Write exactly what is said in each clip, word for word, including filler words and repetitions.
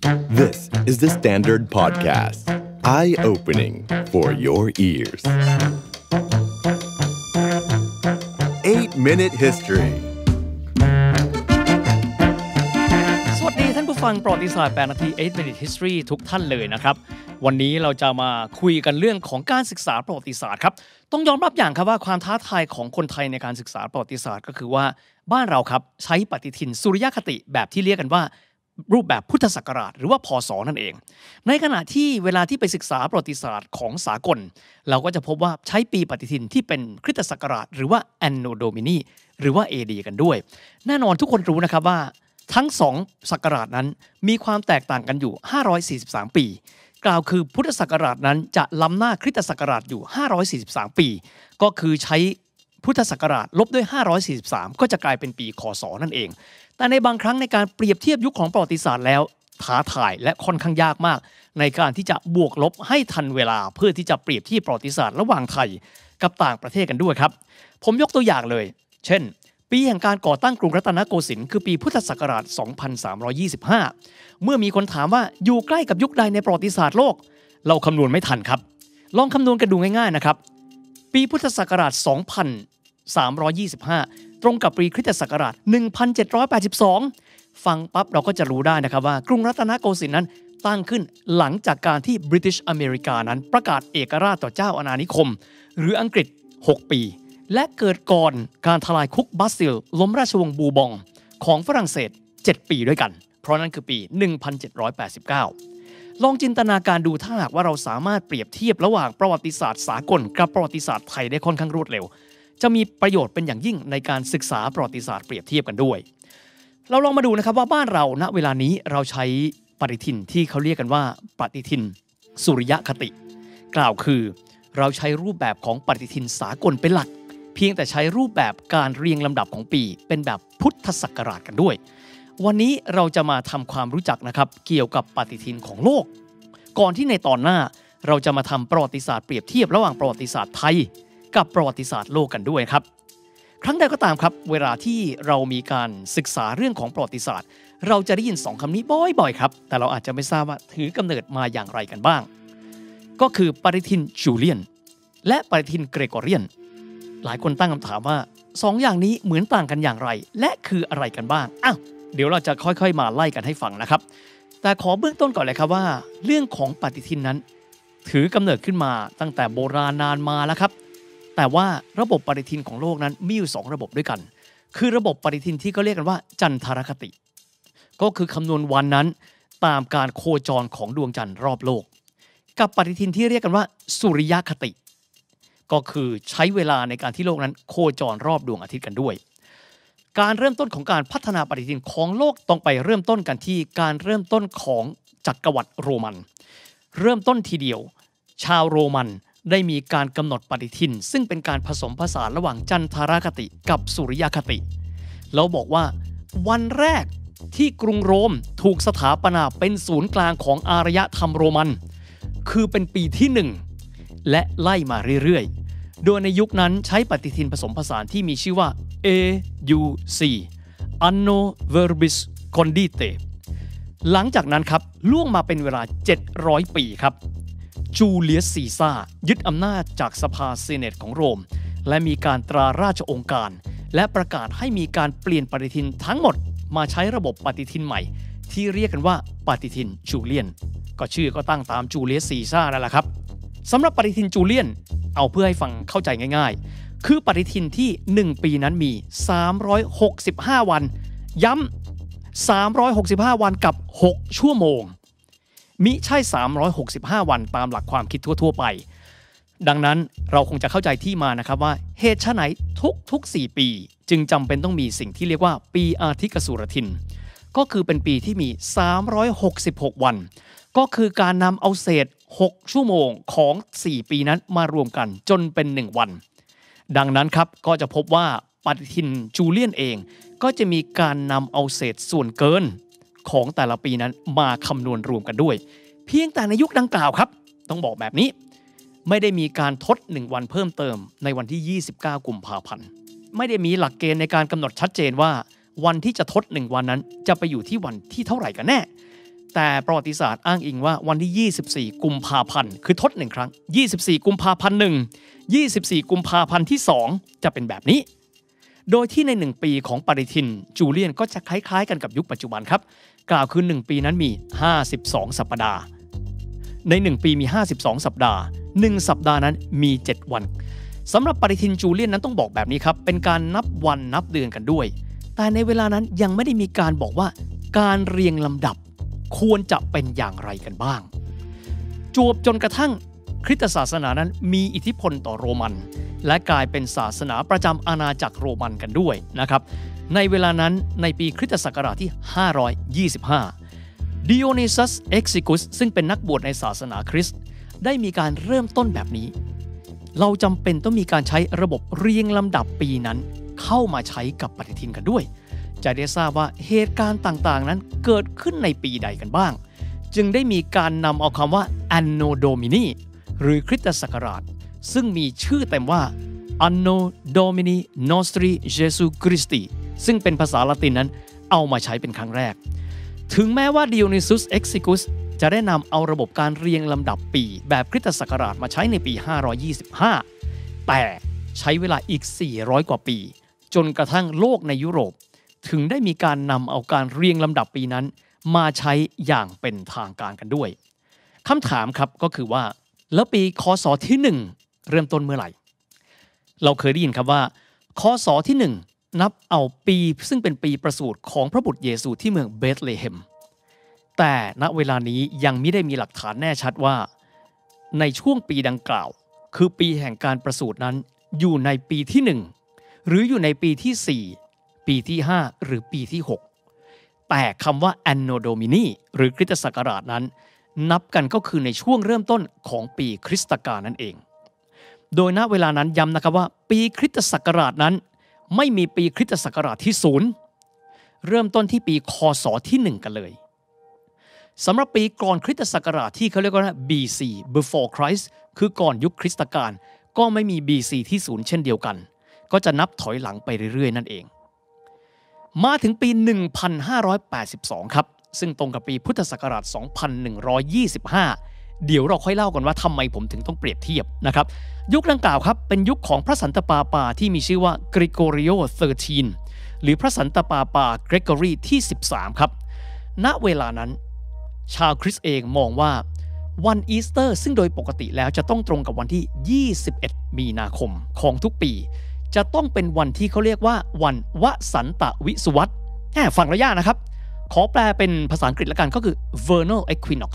This is the Standard Podcast. Eye-opening for your ears. eight minute History สวัสดีท่านผู้ฟังประวัติศาสตร์แปดนาที eight minute History ทุกท่านเลยนะครับวันนี้เราจะมาคุยกันเรื่องของการศึกษาประวัติศาสตร์ครับต้องยอมรับอย่างครับว่าความท้าทายของคนไทยในการศึกษาประวัติศาสตร์ก็คือว่าบ้านเราครับใช้ปฏิทินสุริยคติแบบที่เรียกกันว่ารูปแบบพุทธศักราชหรือว่าพศนั่นเองในขณะที่เวลาที่ไปศึกษาประวัติศาสตร์ของสากลเราก็จะพบว่าใช้ปีปฏิทินที่เป็นคริสตศักราชหรือว่า Anno Domini หรือว่า เอ ดี กันด้วยแน่นอนทุกคนรู้นะครับว่าทั้งสองศักราชนั้นมีความแตกต่างกันอยู่ห้าร้อยสี่สิบสามปีกล่าวคือพุทธศักราชนั้นจะล้ำหน้าคริสตศักราชอยู่ห้าร้อยสี่สิบสามปีก็คือใช้พุทธศักราชลบด้วยห้าร้อยสี่สิบสามก็จะกลายเป็นปีคศนั่นเองแต่ในบางครั้งในการเปรียบเทียบยุคของประวัติศาสตร์แล้วท้าทายและค่อนข้างยากมากในการที่จะบวกลบให้ทันเวลาเพื่อที่จะเปรียบเทียบประวัติศาสตร์ระหว่างไทยกับต่างประเทศกันด้วยครับผมยกตัวอย่างเลยเช่นปีแห่งการก่อตั้งกรุงรัตนโกสินทร์คือปีพุทธศักราชสองพันสามร้อยยี่สิบห้าเมื่อมีคนถามว่าอยู่ใกล้กับยุคใดในประวัติศาสตร์โลกเราคำนวณไม่ทันครับลองคำนวณกันดูง่ายๆนะครับปีพุทธศักราชสองพันสามร้อยยี่สิบห้าตรงกับปีคริสตศักราชหนึ่งพันเจ็ดร้อยแปดสิบสองฟังปั๊บเราก็จะรู้ได้นะครับว่ากรุงรัตนโกสินทร์นั้นตั้งขึ้นหลังจากการที่ British America นั้นประกาศเอกราชต่อเจ้าอาณานิคมหรืออังกฤษหกปีและเกิดก่อนการทลายคุกบัสติลล้มราชวงศ์บูบองของฝรั่งเศสเจ็ดปีด้วยกันเพราะนั้นคือปีหนึ่งพันเจ็ดร้อยแปดสิบเก้าลองจินตนาการดูถ้าหากว่าเราสามารถเปรียบเทียบระหว่างประวัติศาสตร์สากลกับประวัติศาสตร์ไทยได้ค่อนข้างรวดเร็วจะมีประโยชน์เป็นอย่างยิ่งในการศึกษาประวัติศาสตร์เปรียบเทียบกันด้วยเราลองมาดูนะครับว่าบ้านเราณเวลานี้เราใช้ปฏิทินที่เขาเรียกกันว่าปฏิทินสุริยคติกล่าวคือเราใช้รูปแบบของปฏิทินสากลเป็นหลักเพียงแต่ใช้รูปแบบการเรียงลำดับของปีเป็นแบบพุทธศักราชกันด้วยวันนี้เราจะมาทำความรู้จักนะครับเกี่ยวกับปฏิทินของโลกก่อนที่ในตอนหน้าเราจะมาทำประวัติศาสตร์เปรียบเทียบระหว่างประวัติศาสตร์ไทยกับประวัติศาสตร์โลกกันด้วยครับครั้งใดก็ตามครับเวลาที่เรามีการศึกษาเรื่องของประวัติศาสตร์เราจะได้ยินสองคำนี้บ่อยๆครับแต่เราอาจจะไม่ทราบว่าถือกำเนิดมาอย่างไรกันบ้างก็คือปฏิทินจูเลียนและปฏิทินเกรกอเรียนหลายคนตั้งคำถามว่าสองอย่างนี้เหมือนต่างกันอย่างไรและคืออะไรกันบ้างอ้าวเดี๋ยวเราจะค่อยๆมาไล่กันให้ฟังนะครับแต่ขอเบื้องต้นก่อนเลยครับว่าเรื่องของปฏิทินนั้นถือกำเนิดขึ้นมาตั้งแต่โบราณนานมาแล้วครับแต่ว่าระบบปฏิทินของโลกนั้นมีอยู่สองระบบด้วยกันคือระบบปฏิทินที่เขาเรียกกันว่าจันทรคติก็คือคำนวณวันนั้นตามการโคจรของดวงจันทร์รอบโลกกับปฏิทินที่เรียกกันว่าสุริยคติก็คือใช้เวลาในการที่โลกนั้นโคจรรอบดวงอาทิตย์กันด้วยการเริ่มต้นของการพัฒนาปฏิทินของโลกต้องไปเริ่มต้นกันที่การเริ่มต้นของจักรวรรดิโรมันเริ่มต้นทีเดียวชาวโรมันได้มีการกำหนดปฏิทินซึ่งเป็นการผสมผสานระหว่างจันทรคติกับสุริยคติแล้วบอกว่าวันแรกที่กรุงโรมถูกสถาปนาเป็นศูนย์กลางของอารยธรรมโรมันคือเป็นปีที่หนึ่งและไล่มาเรื่อยๆโดยในยุคนั้นใช้ปฏิทินผสมผสานที่มีชื่อว่า เอ ยู ซี Anno Verbis Condite หลังจากนั้นครับล่วงมาเป็นเวลาเจ็ดร้อยปีครับจูเลียสซีซ่ายึดอำนาจจากสภาเซเนตของโรมและมีการตราราชองค์การและประกาศให้มีการเปลี่ยนปฏิทินทั้งหมดมาใช้ระบบปฏิทินใหม่ที่เรียกกันว่าปฏิทินจูเลียนก็ชื่อก็ตั้งตามจูเลียสซีซ่านั่นแหละครับสำหรับปฏิทินจูเลียนเอาเพื่อให้ฟังเข้าใจง่ายๆคือปฏิทินที่หนึ่งปีนั้นมีสามร้อยหกสิบห้าวันย้ำสามร้อยหกสิบห้าวันกับหกชั่วโมงมิใช่สามร้อยหกสิบห้าวันตามหลักความคิดทั่วๆไปดังนั้นเราคงจะเข้าใจที่มานะครับว่าเหตุไฉนทุกๆสี่ปีจึงจำเป็นต้องมีสิ่งที่เรียกว่าปีอาทิกสุรทินก็คือเป็นปีที่มีสามร้อยหกสิบหกวันก็คือการนำเอาเศษหกชั่วโมงของสี่ปีนั้นมารวมกันจนเป็นหนึ่งวันดังนั้นครับก็จะพบว่าปฏิทินจูเลียนเองก็จะมีการนำเอาเศษส่วนเกินของแต่ละปีนั้นมาคำนวณรวมกันด้วยเพียงแต่ในยุคดังกล่าวครับต้องบอกแบบนี้ไม่ได้มีการทดหนึ่งวันเพิ่มเติมในวันที่ยี่สิบเก้ากุมภาพันธ์ไม่ได้มีหลักเกณฑ์ในการกำหนดชัดเจนว่าวันที่จะทดหนึ่งวันนั้นจะไปอยู่ที่วันที่เท่าไหร่กันแน่แต่ประวัติศาสตร์อ้างอิงว่าวันที่ยี่สิบสี่กุมภาพันธ์คือทดหนึ่งครั้งยี่สิบสี่กุมภาพันธ์หนึ่ง ยี่สิบสี่กุมภาพันธ์ที่สองจะเป็นแบบนี้โดยที่ในหนึ่งปีของปฏิทินจูเลียนก็จะคล้ายๆกันกับยุคปัจจุบันครับกล่าวคือหนึ่งปีนั้นมีห้าสิบสองสัปดาห์ในหนึ่งปีมีห้าสิบสองสัปดาห์หนึ่งสัปดาห์นั้นมีเจ็ดวันสำหรับปฏิทินจูเลียนนั้นต้องบอกแบบนี้ครับเป็นการนับวันนับเดือนกันด้วยแต่ในเวลานั้นยังไม่ได้มีการบอกว่าการเรียงลำดับควรจะเป็นอย่างไรกันบ้างจวบจนกระทั่งคริสตศาสนานั้นมีอิทธิพลต่อโรมันและกลายเป็นศาสนาประจำอาณาจักรโรมันกันด้วยนะครับในเวลานั้นในปีคริสตศักราชที่ห้าร้อยยี่สิบห้าดิโอนิซัสเอ็กซิกุสซึ่งเป็นนักบวชในศาสนาคริสต์ได้มีการเริ่มต้นแบบนี้เราจำเป็นต้องมีการใช้ระบบเรียงลำดับปีนั้นเข้ามาใช้กับปฏิทินกันด้วยจะได้ทราบว่าเหตุการณ์ต่างๆนั้นเกิดขึ้นในปีใดกันบ้างจึงได้มีการนำเอาคำว่า Anno Domini หรือคริสตศักราชซึ่งมีชื่อเต็มว่า Anno Domini Nostri Jesu Christi ซึ่งเป็นภาษาละตินนั้นเอามาใช้เป็นครั้งแรกถึงแม้ว่า Dionysius Exiguus จะได้นำเอาระบบการเรียงลำดับปีแบบคริสตศักราชมาใช้ในปีห้าร้อยยี่สิบห้าแต่ใช้เวลาอีกสี่ร้อยกว่าปีจนกระทั่งโลกในยุโรปถึงได้มีการนำเอาการเรียงลำดับปีนั้นมาใช้อย่างเป็นทางการกันด้วยคำถามครับก็คือว่าแล้วปีคศที่หนึ่งเริ่มต้นเมื่อไหร่เราเคยได้ยินครับว่าคศที่หนึ่งนับเอาปีซึ่งเป็นปีประสูติของพระบุตรเยซูที่เมืองเบธเลเฮมแต่ณเวลานี้ยังไม่ได้มีหลักฐานแน่ชัดว่าในช่วงปีดังกล่าวคือปีแห่งการประสูตินั้นอยู่ในปีที่หนึ่งหรืออยู่ในปีที่สี่ปีที่ห้าหรือปีที่หกแต่คำว่า Anno Domini หรือคริสตศักราชนั้นนับกันก็คือในช่วงเริ่มต้นของปีคริสตกาลนั่นเองโดยณเวลานั้นย้ำนะครับว่าปีคริสตศักราชนั้นไม่มีปีคริสตศักราชที่ศูนย์เริ่มต้นที่ปีคศที่หนึ่งกันเลยสำหรับปีก่อนคริสตศักราชที่เขาเรียกว่า บี ซี before Christ คือก่อนยุคคริสตกาลก็ไม่มี บี ซี ที่ศูนย์เช่นเดียวกันก็จะนับถอยหลังไปเรื่อยๆนั่นเองมาถึงปีหนึ่งพันห้าร้อยแปดสิบสองครับซึ่งตรงกับปีพุทธศักราชสองพันหนึ่งร้อยยี่สิบห้าเดี๋ยวเราค่อยเล่ากันว่าทำไมผมถึงต้องเปรียบเทียบนะครับยุคดังกล่าวครับเป็นยุคของพระสันตะปาปาที่มีชื่อว่า Gregorio สิบสาม หรือพระสันตะปาปา Gregory ที่สิบสามครับณเวลานั้นชาวคริสต์เองมองว่าวันอีสเตอร์ซึ่งโดยปกติแล้วจะต้องตรงกับวันที่ยี่สิบเอ็ดมีนาคมของทุกปีจะต้องเป็นวันที่เขาเรียกว่าวันวสันตวิสุวัตแหมฟังแล้วยากนะครับขอแปลเป็นภาษาอังกฤษละกันก็คือ vernal equinox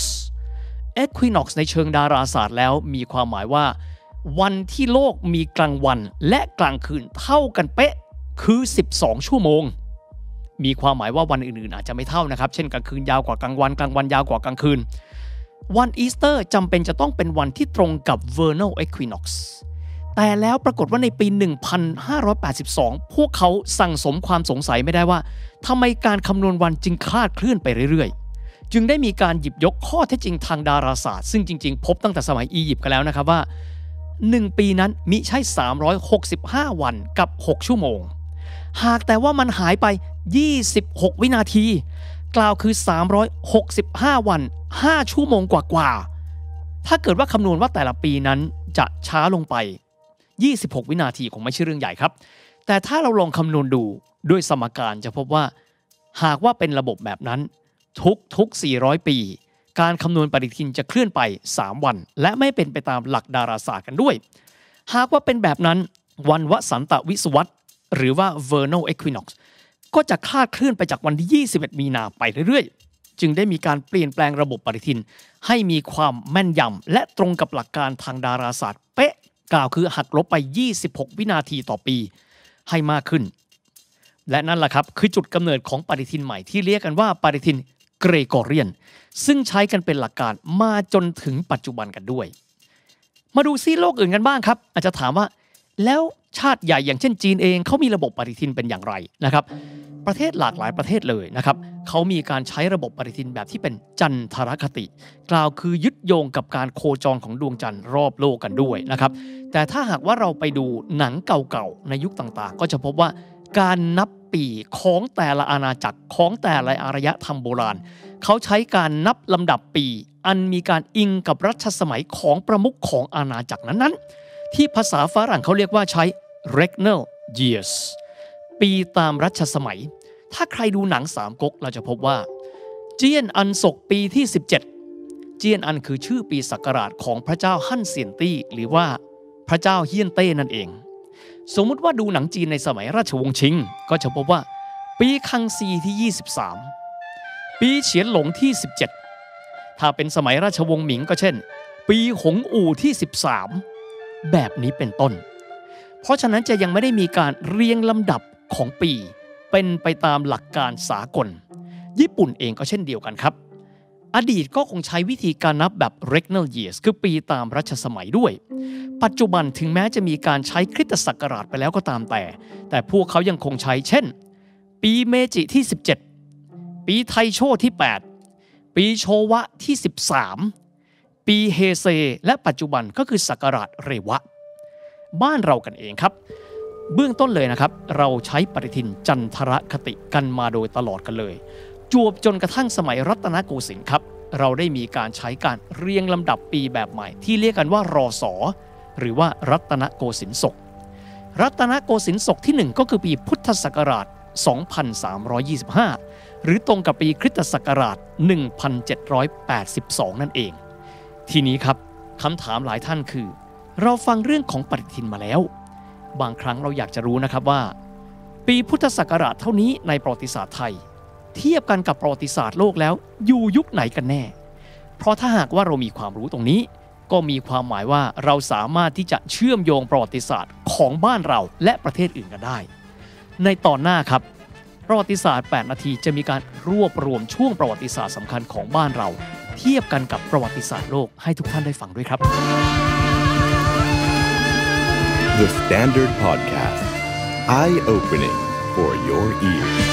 equinox ในเชิงดาราศาสตร์แล้วมีความหมายว่าวันที่โลกมีกลางวันและกลางคืนเท่ากันเป๊ะคือสิบสองชั่วโมงมีความหมายว่าวันอื่นๆอาจจะไม่เท่านะครับเช่นกลางคืนยาวกว่ากลางวันกลางวันยาวกว่ากลางคืนวันอีสเตอร์จำเป็นจะต้องเป็นวันที่ตรงกับ vernal equinoxแต่แล้วปรากฏว่าในปี หนึ่งพันห้าร้อยแปดสิบสอง พวกเขาสั่งสมความสงสัยไม่ได้ว่าทำไมการคำนวณวันจึงคลาดเคลื่อนไปเรื่อยๆจึงได้มีการหยิบยกข้อเท็จจริงทางดาราศาสตร์ซึ่งจริงๆพบตั้งแต่สมัยอียิปต์กันแล้วนะครับว่าหนึ่งปีนั้นมิใช่สามร้อยหกสิบห้าวันกับหกชั่วโมงหากแต่ว่ามันหายไปยี่สิบหกวินาทีกล่าวคือสามร้อยหกสิบห้าวันห้าชั่วโมงกว่าๆถ้าเกิดว่าคำนวณว่าแต่ละปีนั้นจะช้าลงไปยี่สิบหกวินาทีคงไม่ใช่เรื่องใหญ่ครับแต่ถ้าเราลองคำนวณดูด้วยสมการจะพบว่าหากว่าเป็นระบบแบบนั้นทุกๆสี่ร้อยปีการคำนวณปฏิทินจะเคลื่อนไปสามวันและไม่เป็นไปตามหลักดาราศาสตร์กันด้วยหากว่าเป็นแบบนั้นวันวสันตวิสุวัตหรือว่า vernal equinox ก็จะคลาดเคลื่อนไปจากวันที่ยี่สิบเอ็ดมีนาไปเรื่อยๆจึงได้มีการเปลี่ยนแปลงระบบปฏิทินให้มีความแม่นยำและตรงกับหลักการทางดาราศาสตร์เป๊ะกล่าวคือหักลบไปยี่สิบหกวินาทีต่อปีให้มากขึ้นและนั่นแหละครับคือจุดกำเนิดของปฏิทินใหม่ที่เรียกกันว่าปฏิทินเกรกอเรียนซึ่งใช้กันเป็นหลักการมาจนถึงปัจจุบันกันด้วยมาดูซีโลกอื่นกันบ้างครับอาจจะถามว่าแล้วชาติใหญ่อย่างเช่นจีนเองเขามีระบบปฏิทินเป็นอย่างไรนะครับประเทศหลากหลายประเทศเลยนะครับเขามีการใช้ระบบปฏิทินแบบที่เป็นจันทรคติกล่าวคือยึดโยงกับการโคจรของดวงจันทร์รอบโลกกันด้วยนะครับแต่ถ้าหากว่าเราไปดูหนังเก่าๆในยุคต่างๆก็จะพบว่าการนับปีของแต่ละอาณาจักรของแต่ละอารยธรรมโบราณเขาใช้การนับลำดับปีอันมีการอิงกับรัชสมัยของประมุขของอาณาจักรนั้นๆที่ภาษาฝรั่งเขาเรียกว่าใช้ regnal years ปีตามรัชสมัยถ้าใครดูหนังสามก๊กเราจะพบว่าเจียนอันศกปีที่สิบเจ็ดเจียนอันคือชื่อปีศักราชของพระเจ้าฮั่นเซียนตี้หรือว่าพระเจ้าเฮียนเต้นั่นเองสมมุติว่าดูหนังจีนในสมัยราชวงศ์ชิงก็จะพบว่าปีคังซีที่ยี่สิบสามปีเฉียนหลงที่สิบเจ็ดถ้าเป็นสมัยราชวงศ์หมิงก็เช่นปีหงอู่ที่สิบสามแบบนี้เป็นต้นเพราะฉะนั้นจะยังไม่ได้มีการเรียงลำดับของปีเป็นไปตามหลักการสากลญี่ปุ่นเองก็เช่นเดียวกันครับอดีตก็คงใช้วิธีการนับแบบ regnal years คือปีตามรัชสมัยด้วยปัจจุบันถึงแม้จะมีการใช้คริสตศักราชไปแล้วก็ตามแต่แต่พวกเขายังคงใช้เช่นปีเมจิที่สิบเจ็ดปีไทโชที่แปดปีโชวะที่สิบสามปีเฮเซและปัจจุบันก็คือศักราชเรวะบ้านเรากันเองครับเบื้องต้นเลยนะครับเราใช้ปฏิทินจันทรคติกันมาโดยตลอดกันเลยจวบจนกระทั่งสมัยรัตนโกสินทร์ครับเราได้มีการใช้การเรียงลำดับปีแบบใหม่ที่เรียกกันว่ารอสอหรือว่ารัตนโกสินทร์ศกรัตนโกสินทร์ศกที่หนึ่งก็คือปีพุทธศักราชสองพันสามร้อยยี่สิบห้าหรือตรงกับปีคริสตศักราชหนึ่งพันเจ็ดร้อยแปดสิบสองนั่นเองทีนี้ครับคำถามหลายท่านคือเราฟังเรื่องของปฏิทินมาแล้วบางครั้งเราอยากจะรู้นะครับว่าปีพุทธศักราชเท่านี้ในประวัติศาสตร์ไทยเทียบกันกับประวัติศาสตร์โลกแล้วอยู่ยุคไหนกันแน่เพราะถ้าหากว่าเรามีความรู้ตรงนี้ก็มีความหมายว่าเราสามารถที่จะเชื่อมโยงประวัติศาสตร์ของบ้านเราและประเทศอื่นกันได้ในตอนหน้าครับประวัติศาสตร์แปดนาทีจะมีการรวบรวมช่วงประวัติศาสตร์สำคัญของบ้านเราเทียบกันกับประวัติศาสตร์โลกให้ทุกท่านได้ฟังด้วยครับ The Standard Podcast Eye Opening for Your Ears